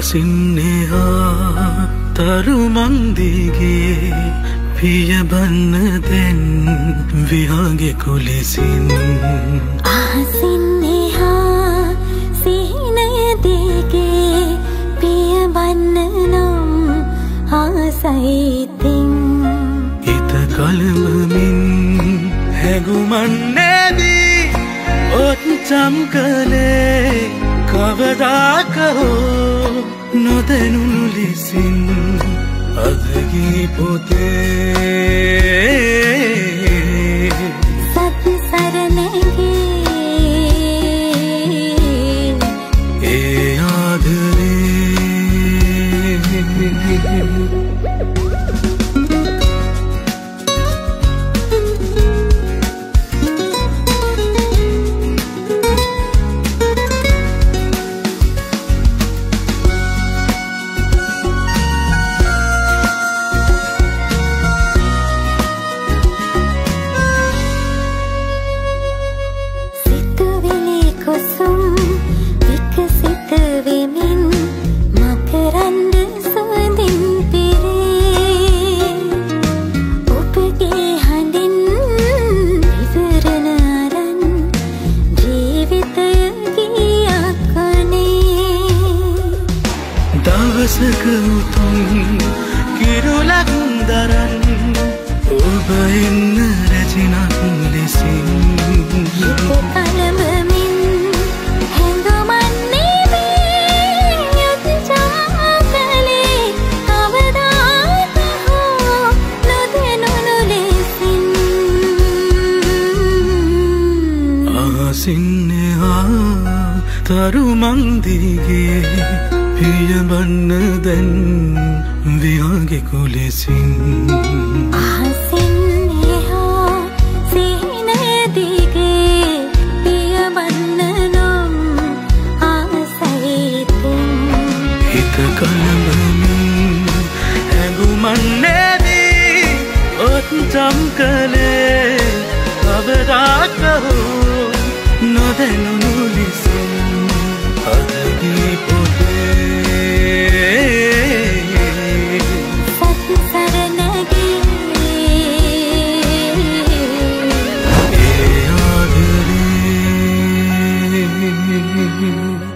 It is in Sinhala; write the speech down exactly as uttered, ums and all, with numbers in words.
ආසින්නෙහා තරුමන්දිගේ පියබන්න දැන් විහාගේ කුලෙසින් ආසින්නෙහා සිහිනයදිගේ පියබන්න නම් ආසයිතින් හිත කලඹමින් හැඟුමන් නැවී ඔච්චම් කළේ කවදාක හෝ නොදැනුණු ලෙසින් අදගී පොතේ සත් සරණගේ ඒ ආදරේ දවසක උතුම් කිරුලක් දරන් ඔබ එන්න රැජිනක් ලෙසින් හිත කලඹමින් හැඟුමන් නැවී යොත්චා කළේ කවදාක හෝ නොදැනුණු ලෙසින් ආසින්නෙහා තරුමන්දිගේ පියබන්න දැන් විහාගේ කුලෙසින් ආසින්නෙහා සිහිනයදිගේ පියබන්න නම් ආසයිතින් හිත කලඹමින් හැඟුමන් නැවී ඔච්චම් කළේ කවදාක හෝ නොදැනුණු ලෙසින් අදගී සත් සරණගේ ඒ ආදරේ